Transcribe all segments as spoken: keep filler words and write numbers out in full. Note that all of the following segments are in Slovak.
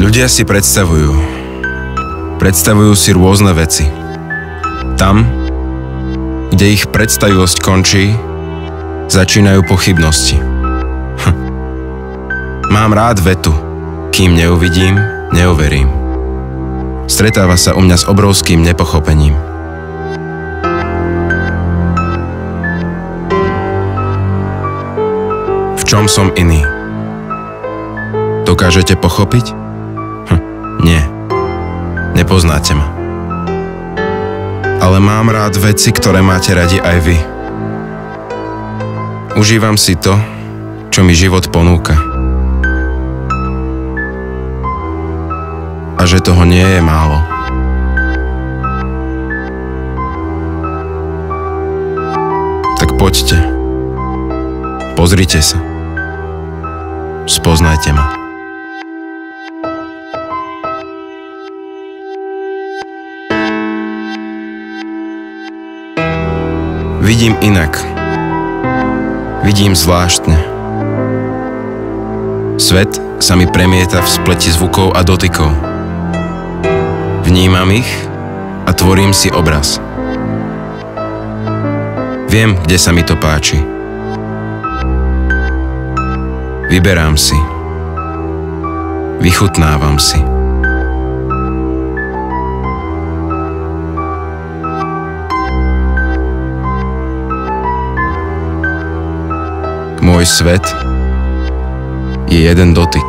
Ľudia si predstavujú. Predstavujú si rôzne veci. Tam, kde ich predstavivosť končí, začínajú pochybnosti. Hm. Mám rád vetu. Kým neuvidím, neuverím. Stretáva sa u mňa s obrovským nepochopením. V čom som iný? Dokážete pochopiť? Hm, nie. Nepoznáte ma. Ale mám rád veci, ktoré máte radi aj vy. Užívam si to, čo mi život ponúka. A že toho nie je málo. Tak poďte. Pozrite sa. Spoznajte ma. Vidím inak. Vidím zvláštne. Svet sa mi premieta v spleti zvukov a dotykov. Vnímam ich a tvorím si obraz. Viem, kde sa mi to páči. Vyberám si. Vychutnávam si. Môj svet je jeden dotyk.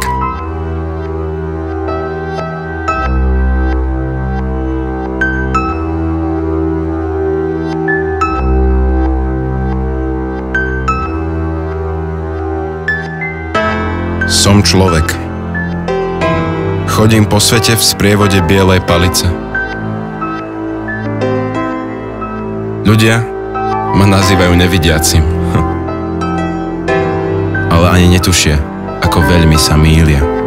Som človek. Chodím po svete v sprievode bielej palice. Ľudia ma nazývajú nevidiacim. Ale ani netušia, ako veľmi sa mýlia.